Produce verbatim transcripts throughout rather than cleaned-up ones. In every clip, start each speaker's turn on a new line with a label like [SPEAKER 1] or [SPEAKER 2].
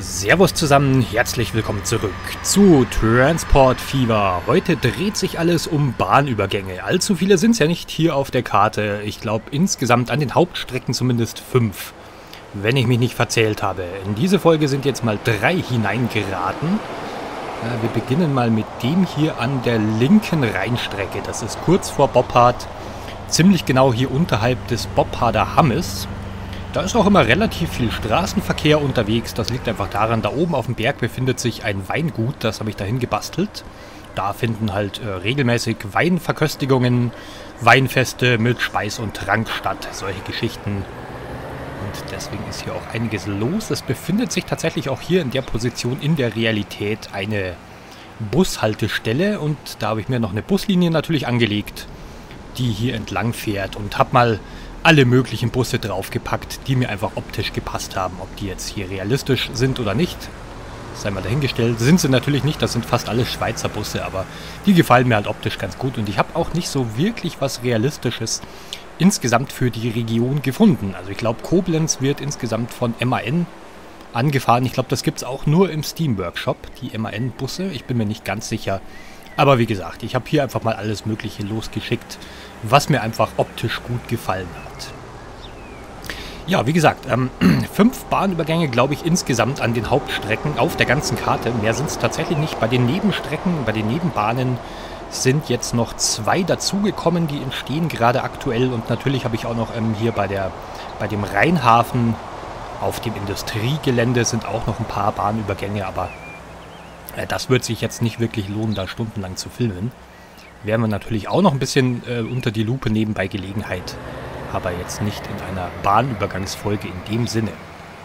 [SPEAKER 1] Servus zusammen, herzlich willkommen zurück zu Transport Fever. Heute dreht sich alles um Bahnübergänge. Allzu viele sind es ja nicht hier auf der Karte. Ich glaube insgesamt an den Hauptstrecken zumindest fünf, wenn ich mich nicht verzählt habe. In diese Folge sind jetzt mal drei hineingeraten. Wir beginnen mal mit dem hier an der linken Rheinstrecke. Das ist kurz vor Boppard, ziemlich genau hier unterhalb des Bopparder Hammes. Da ist auch immer relativ viel Straßenverkehr unterwegs. Das liegt einfach daran, da oben auf dem Berg befindet sich ein Weingut. Das habe ich dahin gebastelt. Da finden halt äh, regelmäßig Weinverköstigungen, Weinfeste mit Speis und Trank statt. Solche Geschichten. Und deswegen ist hier auch einiges los. Es befindet sich tatsächlich auch hier in der Position in der Realität eine Bushaltestelle. Und da habe ich mir noch eine Buslinie natürlich angelegt, die hier entlang fährt. Und habe mal alle möglichen Busse draufgepackt, die mir einfach optisch gepasst haben. Ob die jetzt hier realistisch sind oder nicht, sei mal dahingestellt. Sind sie natürlich nicht, das sind fast alle Schweizer Busse, aber die gefallen mir halt optisch ganz gut. Und ich habe auch nicht so wirklich was Realistisches insgesamt für die Region gefunden. Also ich glaube, Koblenz wird insgesamt von M A N angefahren. Ich glaube, das gibt es auch nur im Steam-Workshop, die M A N-Busse. Ich bin mir nicht ganz sicher. Aber wie gesagt, ich habe hier einfach mal alles Mögliche losgeschickt, was mir einfach optisch gut gefallen hat. Ja, wie gesagt, ähm, fünf Bahnübergänge, glaube ich, insgesamt an den Hauptstrecken auf der ganzen Karte. Mehr sind es tatsächlich nicht. Bei den Nebenstrecken, bei den Nebenbahnen sind jetzt noch zwei dazugekommen, die entstehen gerade aktuell. Und natürlich habe ich auch noch ähm, hier bei, der, bei dem Rheinhafen auf dem Industriegelände sind auch noch ein paar Bahnübergänge, aber äh, das wird sich jetzt nicht wirklich lohnen, da stundenlang zu filmen. Werden wir natürlich auch noch ein bisschen äh, unter die Lupe nehmen bei Gelegenheit, aber jetzt nicht in einer Bahnübergangsfolge in dem Sinne.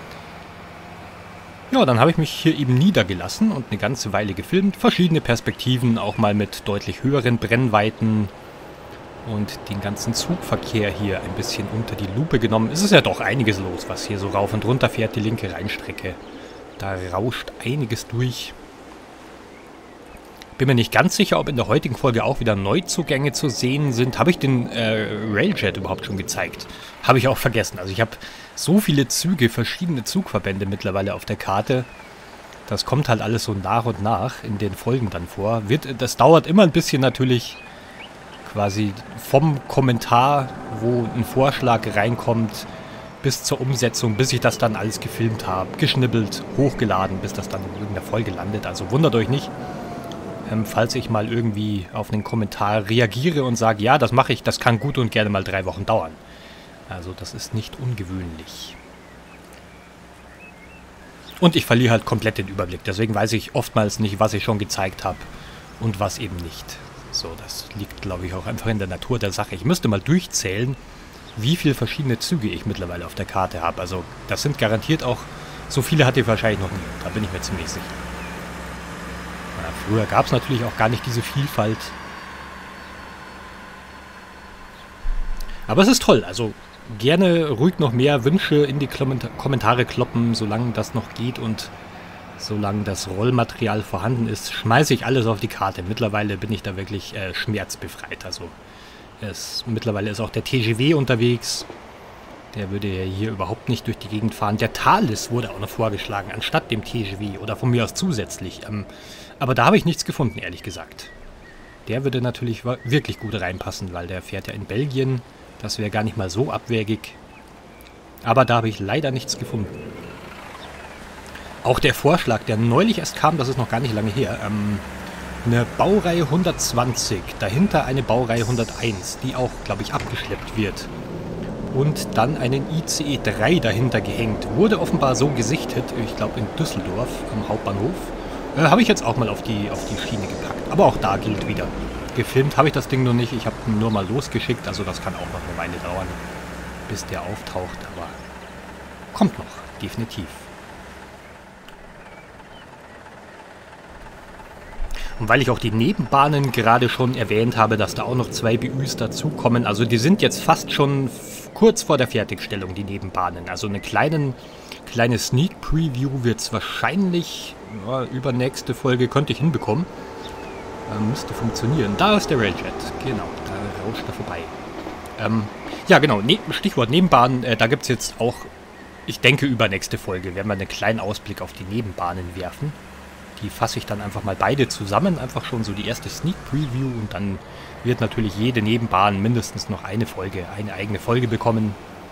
[SPEAKER 1] Ja, dann habe ich mich hier eben niedergelassen und eine ganze Weile gefilmt. Verschiedene Perspektiven, auch mal mit deutlich höheren Brennweiten und den ganzen Zugverkehr hier ein bisschen unter die Lupe genommen. Es ist ja doch einiges los, was hier so rauf und runter fährt, die linke Rheinstrecke. Da rauscht einiges durch. Bin mir nicht ganz sicher, ob in der heutigen Folge auch wieder Neuzugänge zu sehen sind. Habe ich den äh, Railjet überhaupt schon gezeigt? Habe ich auch vergessen. Also ich habe so viele Züge, verschiedene Zugverbände mittlerweile auf der Karte. Das kommt halt alles so nach und nach in den Folgen dann vor. Wird, das dauert immer ein bisschen natürlich quasi vom Kommentar, wo ein Vorschlag reinkommt, bis zur Umsetzung, bis ich das dann alles gefilmt habe, geschnibbelt, hochgeladen, bis das dann in irgendeiner Folge landet. Also wundert euch nicht, Ähm, falls ich mal irgendwie auf einen Kommentar reagiere und sage, ja, das mache ich, das kann gut und gerne mal drei Wochen dauern. Also das ist nicht ungewöhnlich. Und ich verliere halt komplett den Überblick. Deswegen weiß ich oftmals nicht, was ich schon gezeigt habe und was eben nicht. So, das liegt, glaube ich, auch einfach in der Natur der Sache. Ich müsste mal durchzählen, wie viele verschiedene Züge ich mittlerweile auf der Karte habe. Also das sind garantiert auch, so viele hatte ich wahrscheinlich noch nie. Da bin ich mir ziemlich sicher. Früher gab es natürlich auch gar nicht diese Vielfalt. Aber es ist toll. Also gerne ruhig noch mehr Wünsche in die Kommentare kloppen, solange das noch geht und solange das Rollmaterial vorhanden ist, schmeiße ich alles auf die Karte. Mittlerweile bin ich da wirklich äh, schmerzbefreit. Also es, mittlerweile ist auch der T G W unterwegs. Der würde ja hier überhaupt nicht durch die Gegend fahren. Der Thalys wurde auch noch vorgeschlagen, anstatt dem T G W oder von mir aus zusätzlich. Ähm, aber da habe ich nichts gefunden, ehrlich gesagt. Der würde natürlich wirklich gut reinpassen, weil der fährt ja in Belgien. Das wäre gar nicht mal so abwegig. Aber da habe ich leider nichts gefunden. Auch der Vorschlag, der neulich erst kam, das ist noch gar nicht lange her, ähm, eine Baureihe hundertzwanzig, dahinter eine Baureihe hunderteins, die auch, glaube ich, abgeschleppt wird. Und dann einen I C E drei dahinter gehängt. Wurde offenbar so gesichtet, ich glaube in Düsseldorf am Hauptbahnhof. Äh, habe ich jetzt auch mal auf die, auf die Schiene gepackt. Aber auch da gilt wieder. Gefilmt habe ich das Ding noch nicht. Ich habe ihn nur mal losgeschickt. Also das kann auch noch eine Weile dauern, bis der auftaucht. Aber kommt noch, definitiv. Und weil ich auch die Nebenbahnen gerade schon erwähnt habe, dass da auch noch zwei B Üs dazukommen. Also die sind jetzt fast schon kurz vor der Fertigstellung, die Nebenbahnen. Also eine kleinen, kleine Sneak Preview wird es wahrscheinlich ja, übernächste Folge könnte ich hinbekommen. Äh, müsste funktionieren. Da ist der Railjet. Genau, da rauscht er vorbei. Ähm, ja, genau. Ne Stichwort Nebenbahn. Äh, da gibt es jetzt auch Ich denke, übernächste Folge werden wir einen kleinen Ausblick auf die Nebenbahnen werfen. Die fasse ich dann einfach mal beide zusammen, einfach schon so die erste Sneak Preview und dann wird natürlich jede Nebenbahn mindestens noch eine Folge, eine eigene Folge bekommen.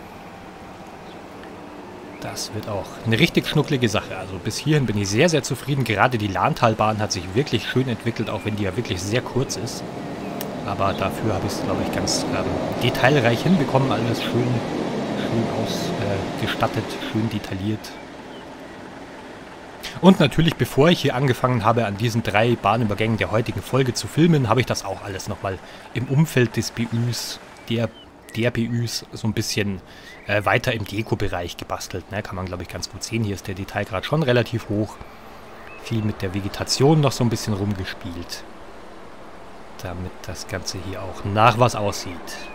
[SPEAKER 1] Das wird auch eine richtig schnucklige Sache. Also bis hierhin bin ich sehr, sehr zufrieden. Gerade die Lahntalbahn hat sich wirklich schön entwickelt, auch wenn die ja wirklich sehr kurz ist. Aber dafür habe ich es, glaube ich, ganz ähm, detailreich hinbekommen. Alles schön, schön ausgestattet, äh, schön detailliert. Und natürlich, bevor ich hier angefangen habe, an diesen drei Bahnübergängen der heutigen Folge zu filmen, habe ich das auch alles nochmal im Umfeld des B Üs, der, der B Üs, so ein bisschen äh, weiter im Deko-Bereich gebastelt. Ne? Kann man, glaube ich, ganz gut sehen. Hier ist der Detailgrad schon relativ hoch. Viel mit der Vegetation noch so ein bisschen rumgespielt. Damit das Ganze hier auch nach was aussieht.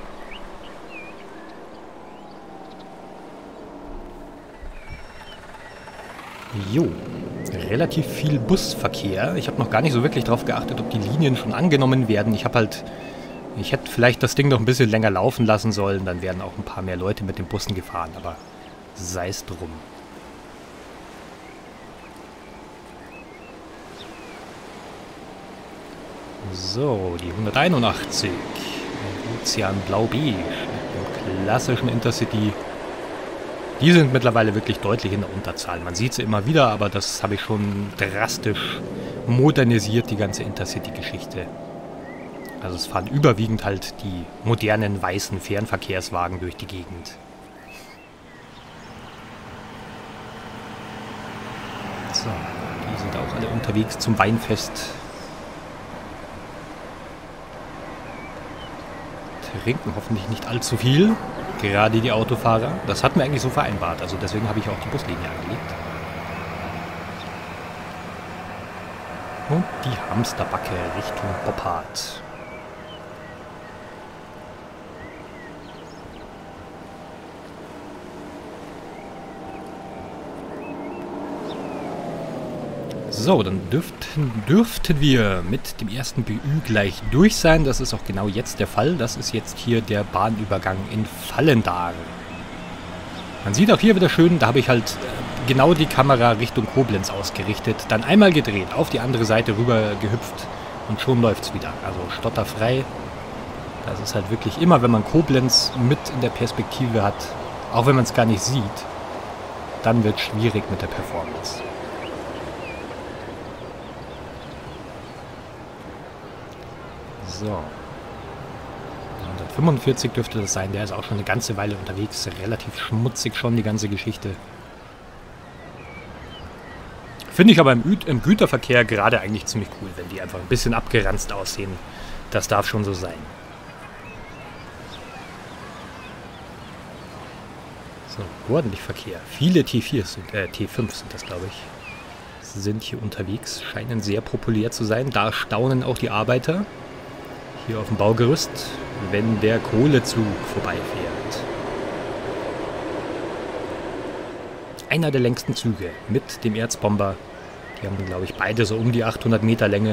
[SPEAKER 1] Jo, relativ viel Busverkehr. Ich habe noch gar nicht so wirklich drauf geachtet, ob die Linien schon angenommen werden. Ich habe halt, ich hätte vielleicht das Ding noch ein bisschen länger laufen lassen sollen, dann wären auch ein paar mehr Leute mit den Bussen gefahren, aber sei es drum. So, die hunderteinundachtzig. Ozean Blau-Beige mit dem klassischen Intercity. Die sind mittlerweile wirklich deutlich in der Unterzahl. Man sieht sie immer wieder, aber das habe ich schon drastisch modernisiert, die ganze Intercity-Geschichte. Also es fahren überwiegend halt die modernen weißen Fernverkehrswagen durch die Gegend. So, die sind auch alle unterwegs zum Weinfest. Trinken hoffentlich nicht allzu viel. Gerade die Autofahrer. Das hatten wir eigentlich so vereinbart. Also deswegen habe ich auch die Buslinie angelegt. Und die Hamsterbacke Richtung Boppard. So, dann dürften, dürften wir mit dem ersten B Ü gleich durch sein. Das ist auch genau jetzt der Fall. Das ist jetzt hier der Bahnübergang in Vallendar. Man sieht auch hier wieder schön, da habe ich halt genau die Kamera Richtung Koblenz ausgerichtet. Dann einmal gedreht, auf die andere Seite rüber gehüpft und schon läuft es wieder. Also stotterfrei. Das ist halt wirklich immer, wenn man Koblenz mit in der Perspektive hat, auch wenn man es gar nicht sieht, dann wird es schwierig mit der Performance. So. hundertfünfundvierzig dürfte das sein. Der ist auch schon eine ganze Weile unterwegs. Relativ schmutzig schon, die ganze Geschichte. Finde ich aber im, Ü im Güterverkehr gerade eigentlich ziemlich cool, wenn die einfach ein bisschen abgeranzt aussehen. Das darf schon so sein. So, ordentlich Verkehr. Viele T vier sind, äh, T fünf sind das, glaube ich. Sind hier unterwegs. Scheinen sehr populär zu sein. Da staunen auch die Arbeiter. Hier auf dem Baugerüst, wenn der Kohlezug vorbeifährt. Einer der längsten Züge mit dem Erzbomber. Die haben, glaube ich, beide so um die achthundert Meter Länge.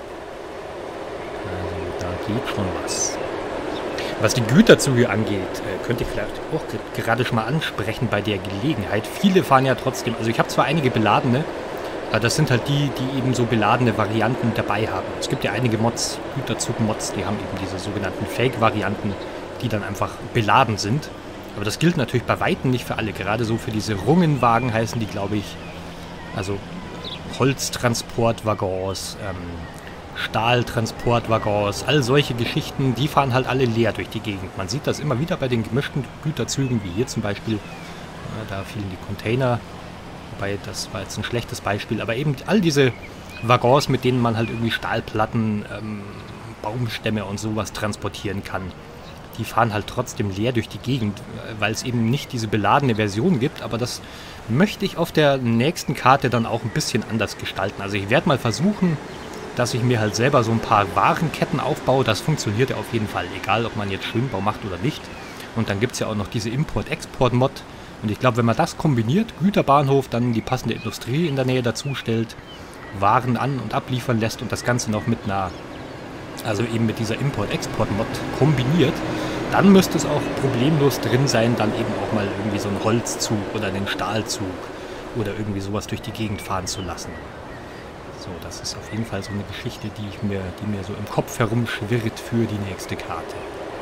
[SPEAKER 1] Also da geht schon was. Was die Güterzüge angeht, könnte ich vielleicht auch gerade schon mal ansprechen bei der Gelegenheit. Viele fahren ja trotzdem, also ich habe zwar einige beladene, das sind halt die, die eben so beladene Varianten dabei haben. Es gibt ja einige Mods, Güterzug-Mods, die haben eben diese sogenannten Fake-Varianten, die dann einfach beladen sind. Aber das gilt natürlich bei Weitem nicht für alle. Gerade so für diese Rungenwagen heißen die, glaube ich, also Holztransportwaggons, ähm, Stahltransportwaggons, all solche Geschichten, die fahren halt alle leer durch die Gegend. Man sieht das immer wieder bei den gemischten Güterzügen, wie hier zum Beispiel. Äh, da fielen die Container. Wobei, das war jetzt ein schlechtes Beispiel, aber eben all diese Waggons, mit denen man halt irgendwie Stahlplatten, ähm, Baumstämme und sowas transportieren kann, die fahren halt trotzdem leer durch die Gegend, weil es eben nicht diese beladene Version gibt, aber das möchte ich auf der nächsten Karte dann auch ein bisschen anders gestalten. Also ich werde mal versuchen, dass ich mir halt selber so ein paar Warenketten aufbaue. Das funktioniert ja auf jeden Fall, egal ob man jetzt Schönbau macht oder nicht. Und dann gibt es ja auch noch diese Import-Export-Mod. Und ich glaube, wenn man das kombiniert, Güterbahnhof, dann die passende Industrie in der Nähe dazu stellt, Waren an- und abliefern lässt und das Ganze noch mit einer, also eben mit dieser Import-Export-Mod kombiniert, dann müsste es auch problemlos drin sein, dann eben auch mal irgendwie so einen Holzzug oder einen Stahlzug oder irgendwie sowas durch die Gegend fahren zu lassen. So, das ist auf jeden Fall so eine Geschichte, die ich mir, die mir so im Kopf herumschwirrt für die nächste Karte.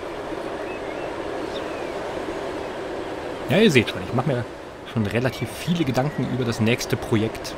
[SPEAKER 1] Ja, ihr seht schon, ich mache mir schon relativ viele Gedanken über das nächste Projekt.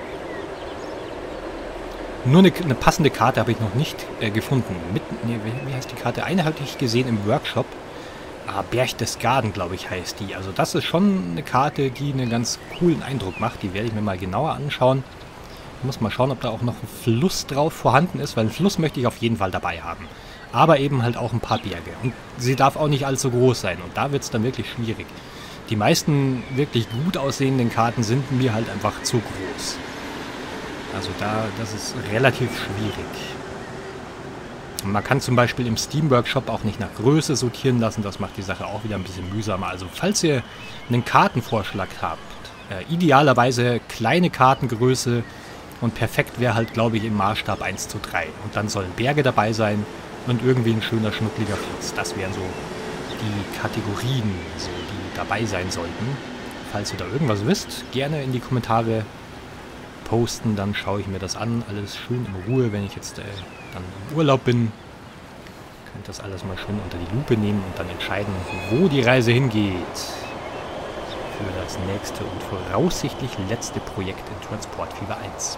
[SPEAKER 1] Nur eine, eine passende Karte habe ich noch nicht äh, gefunden. Mit, nee, wie, wie heißt die Karte? Eine hatte ich gesehen im Workshop. Ah, Berchtesgaden, glaube ich, heißt die. Also das ist schon eine Karte, die einen ganz coolen Eindruck macht. Die werde ich mir mal genauer anschauen. Ich muss mal schauen, ob da auch noch ein Fluss drauf vorhanden ist, weil einen Fluss möchte ich auf jeden Fall dabei haben. Aber eben halt auch ein paar Berge. Und sie darf auch nicht allzu groß sein. Und da wird es dann wirklich schwierig. Die meisten wirklich gut aussehenden Karten sind mir halt einfach zu groß. Also da, das ist relativ schwierig. Man kann zum Beispiel im Steam Workshop auch nicht nach Größe sortieren lassen. Das macht die Sache auch wieder ein bisschen mühsamer. Also falls ihr einen Kartenvorschlag habt, äh, idealerweise kleine Kartengröße und perfekt wäre halt, glaube ich, im Maßstab eins zu drei. Und dann sollen Berge dabei sein und irgendwie ein schöner, schnuckliger Fluss. Das wären so die Kategorien, so, die dabei sein sollten. Falls ihr da irgendwas wisst, gerne in die Kommentare posten, dann schaue ich mir das an. Alles schön in Ruhe, wenn ich jetzt äh, dann im Urlaub bin. Könnt das alles mal schön unter die Lupe nehmen und dann entscheiden, wo die Reise hingeht. Für das nächste und voraussichtlich letzte Projekt in Transport Fever eins.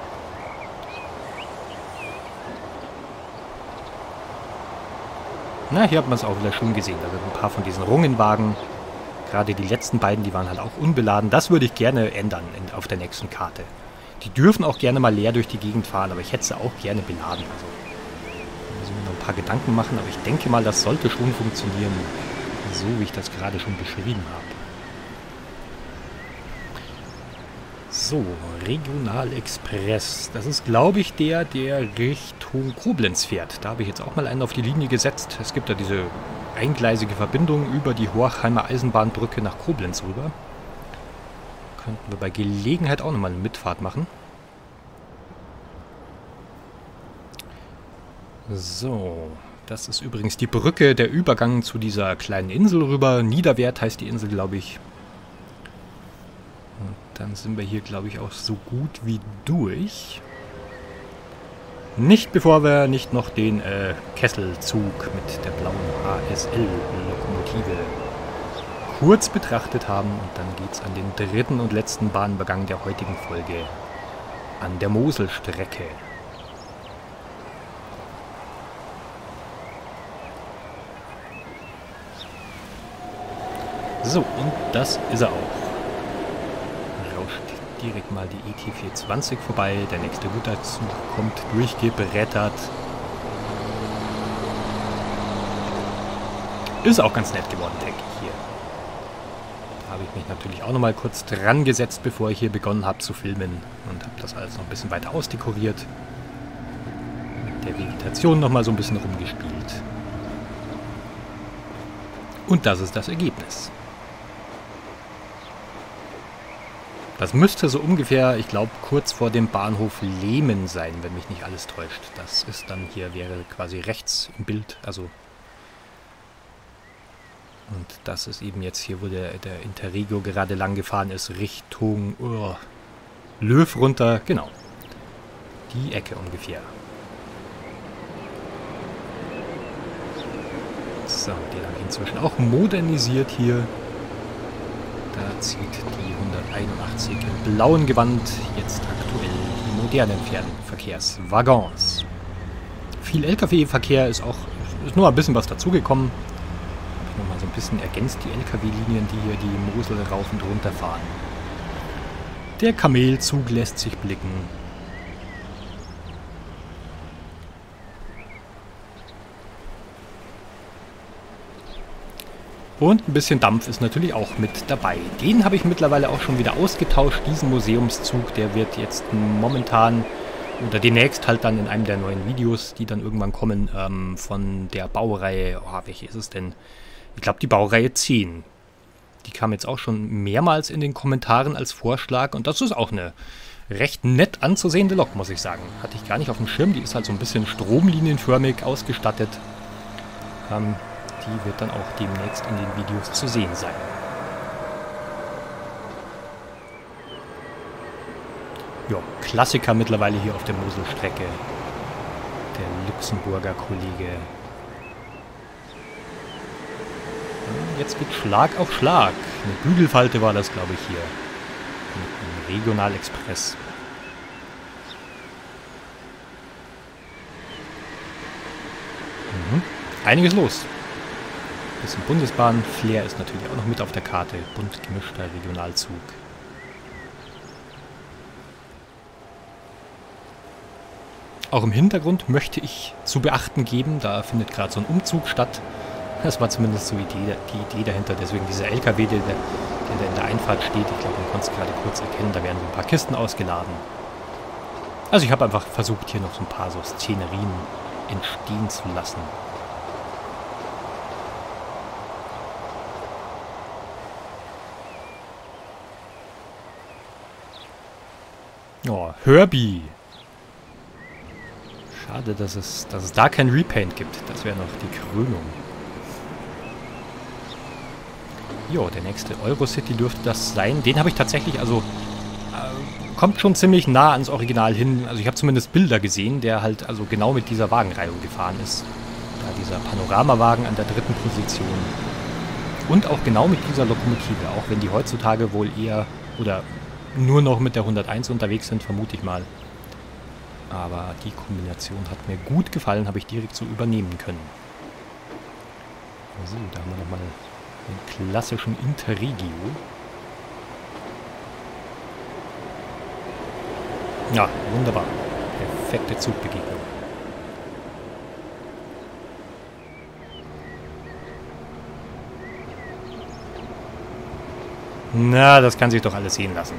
[SPEAKER 1] Na, hier hat man es auch wieder schön gesehen. Da sind ein paar von diesen Rungenwagen. Gerade die letzten beiden, die waren halt auch unbeladen. Das würde ich gerne ändern in, auf der nächsten Karte. Die dürfen auch gerne mal leer durch die Gegend fahren, aber ich hätte sie auch gerne beladen. Also, da müssen wir noch ein paar Gedanken machen, aber ich denke mal, das sollte schon funktionieren, so wie ich das gerade schon beschrieben habe. So, Regionalexpress. Das ist, glaube ich, der, der Richtung Koblenz fährt. Da habe ich jetzt auch mal einen auf die Linie gesetzt. Es gibt da diese eingleisige Verbindung über die Horchheimer Eisenbahnbrücke nach Koblenz rüber. Könnten wir bei Gelegenheit auch nochmal eine Mitfahrt machen. So, das ist übrigens die Brücke, der Übergang zu dieser kleinen Insel rüber. Niederwert heißt die Insel, glaube ich. Und dann sind wir hier, glaube ich, auch so gut wie durch. Nicht bevor wir nicht noch den äh, Kesselzug mit der blauen H S L-Lokomotive kurz betrachtet haben. Und dann geht es an den dritten und letzten Bahnübergang der heutigen Folge an der Moselstrecke. So, und das ist er auch. Rauscht direkt mal die E T vierhundertzwanzig vorbei. Der nächste Güterzug kommt durchgebrettert. Ist auch ganz nett geworden, denke ich, hier. Da habe ich mich natürlich auch nochmal kurz dran gesetzt, bevor ich hier begonnen habe zu filmen. Und habe das alles noch ein bisschen weiter ausdekoriert. Mit der Vegetation nochmal so ein bisschen rumgespielt. Und das ist das Ergebnis. Das müsste so ungefähr, ich glaube, kurz vor dem Bahnhof Lehmen sein, wenn mich nicht alles täuscht. Das ist dann hier, wäre quasi rechts im Bild, also. Und das ist eben jetzt hier, wo der, der Interregio gerade lang gefahren ist, Richtung oh, Löw runter, genau. Die Ecke ungefähr. So, den habe ich inzwischen auch modernisiert hier. Da zieht die hunderteinundachtzig im blauen Gewand jetzt aktuell die modernen Fernverkehrswaggons. Viel L K W-Verkehr ist auch, ist nur ein bisschen was dazugekommen. Habe ich nochmal so ein bisschen ergänzt, die L K W-Linien, die hier die Mosel rauf und runter fahren. Der Kamelzug lässt sich blicken. Und ein bisschen Dampf ist natürlich auch mit dabei. Den habe ich mittlerweile auch schon wieder ausgetauscht, diesen Museumszug. Der wird jetzt momentan oder demnächst halt dann in einem der neuen Videos, die dann irgendwann kommen, ähm, von der Baureihe, oh, welche ist es denn? Ich glaube die Baureihe zehn. Die kam jetzt auch schon mehrmals in den Kommentaren als Vorschlag und das ist auch eine recht nett anzusehende Lok, muss ich sagen. Hatte ich gar nicht auf dem Schirm, die ist halt so ein bisschen stromlinienförmig ausgestattet. Ähm, Die wird dann auch demnächst in den Videos zu sehen sein. Ja, Klassiker mittlerweile hier auf der Moselstrecke. Der Luxemburger Kollege. Jetzt geht Schlag auf Schlag. Eine Bügelfalte war das, glaube ich, hier. Mit dem Regionalexpress. Mhm. Einiges los. Bisschen Bundesbahn-Flair ist natürlich auch noch mit auf der Karte. Bunt gemischter Regionalzug. Auch im Hintergrund möchte ich zu beachten geben, da findet gerade so ein Umzug statt. Das war zumindest so die Idee, die Idee dahinter. Deswegen dieser L K W, der, der da in der Einfahrt steht. Ich glaube, man konnte es gerade kurz erkennen. Da werden so ein paar Kisten ausgeladen. Also ich habe einfach versucht, hier noch so ein paar so Szenerien entstehen zu lassen. Oh, Herbie. Schade, dass es, dass es da kein Repaint gibt. Das wäre noch die Krönung. Jo, der nächste Eurocity dürfte das sein. Den habe ich tatsächlich, also äh, kommt schon ziemlich nah ans Original hin. Also ich habe zumindest Bilder gesehen, der halt also genau mit dieser Wagenreihung gefahren ist. Da dieser Panoramawagen an der dritten Position. Und auch genau mit dieser Lokomotive, auch wenn die heutzutage wohl eher oder nur noch mit der hunderteins unterwegs sind, vermute ich mal. Aber die Kombination hat mir gut gefallen, habe ich direkt so übernehmen können. So, da haben wir nochmal den klassischen Interregio. Ja, wunderbar. Perfekte Zugbegegnung. Na, das kann sich doch alles sehen lassen.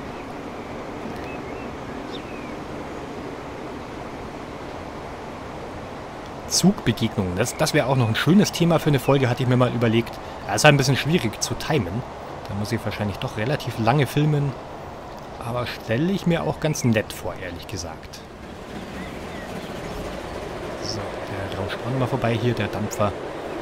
[SPEAKER 1] Zugbegegnungen, das, das wäre auch noch ein schönes Thema für eine Folge, hatte ich mir mal überlegt. Ja, ist halt ein bisschen schwierig zu timen. Da muss ich wahrscheinlich doch relativ lange filmen. Aber stelle ich mir auch ganz nett vor, ehrlich gesagt. So, der rauscht auch mal vorbei hier, der Dampfer.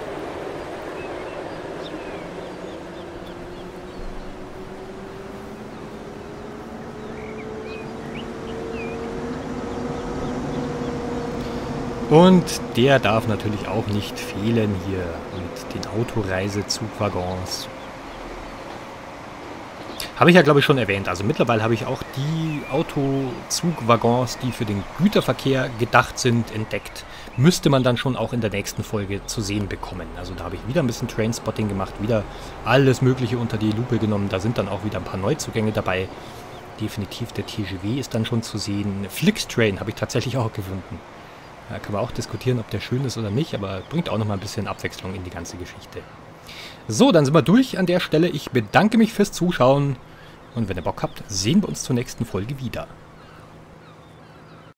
[SPEAKER 1] Und der darf natürlich auch nicht fehlen hier mit den Autoreisezugwaggons. Habe ich ja, glaube ich, schon erwähnt. Also mittlerweile habe ich auch die Autozugwaggons, die für den Güterverkehr gedacht sind, entdeckt. Müsste man dann schon auch in der nächsten Folge zu sehen bekommen. Also da habe ich wieder ein bisschen Trainspotting gemacht, wieder alles Mögliche unter die Lupe genommen. Da sind dann auch wieder ein paar Neuzugänge dabei. Definitiv der T G W ist dann schon zu sehen. Flixtrain habe ich tatsächlich auch gefunden. Da kann man auch diskutieren, ob der schön ist oder nicht, aber bringt auch nochmal ein bisschen Abwechslung in die ganze Geschichte. So, dann sind wir durch an der Stelle. Ich bedanke mich fürs Zuschauen und wenn ihr Bock habt, sehen wir uns zur nächsten Folge wieder.